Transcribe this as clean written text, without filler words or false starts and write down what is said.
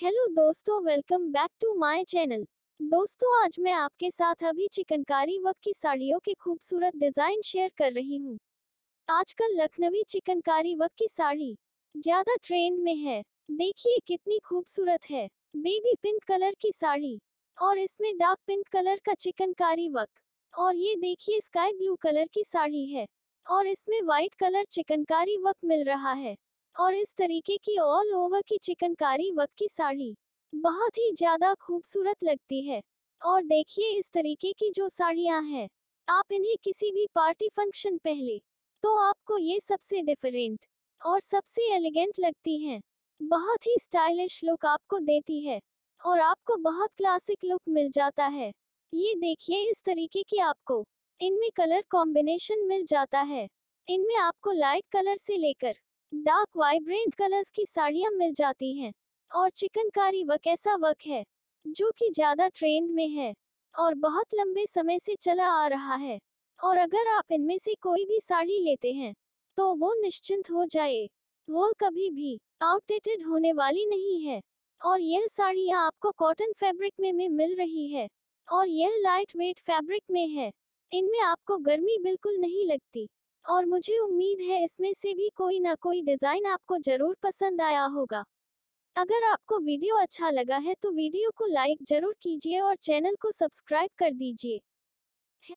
Hello दोस्तों, welcome back to my channel. दोस्तों, आज मैं आपके साथ अभी चिकनकारी वर्क की साड़ियों के खूबसूरत डिजाइन शेयर कर रही हूँ। आजकल लखनवी चिकनकारी वर्क की साड़ी ज्यादा ट्रेंड में है। देखिए कितनी खूबसूरत है। बेबी पिंक कलर की साड़ी और इसमें डार्क पिंक कलर का चिकनकारी वर्क। और ये देखिए स्काई ब्लू कलर की साड़ी है और इसमें व्हाइट कलर चिकनकारी वर्क मिल रहा है। और इस तरीके की ऑल ओवर की चिकनकारी वर्क की साड़ी बहुत ही ज्यादा खूबसूरत लगती है। और देखिए इस तरीके की जो साड़ियां हैं, आप इन्हें किसी भी पार्टी फंक्शन पहले तो आपको ये सबसे डिफरेंट और सबसे एलिगेंट लगती हैं। बहुत ही स्टाइलिश लुक आपको देती है और आपको बहुत क्लासिक लुक मिल जाता है। ये देखिए इस तरीके की आपको इनमें कलर कॉम्बिनेशन मिल जाता है। इनमें आपको लाइट कलर से लेकर डार्क वाइब्रेंट कलर्स की साड़ियां मिल जाती हैं। और चिकनकारी वर्क ऐसा वर्क है जो कि ज्यादा ट्रेंड में है और बहुत लंबे समय से चला आ रहा है। और अगर आप इनमें से कोई भी साड़ी लेते हैं तो वो निश्चिंत हो जाए, वो कभी भी आउटडेटेड होने वाली नहीं है। और यह साड़ियाँ आपको कॉटन फैब्रिक में मिल रही है और यह लाइट वेट फैब्रिक में है। इनमें आपको गर्मी बिल्कुल नहीं लगती और मुझे उम्मीद है इसमें से भी कोई ना कोई डिजाइन आपको जरूर पसंद आया होगा। अगर आपको वीडियो अच्छा लगा है तो वीडियो को लाइक जरूर कीजिए और चैनल को सब्सक्राइब कर दीजिए।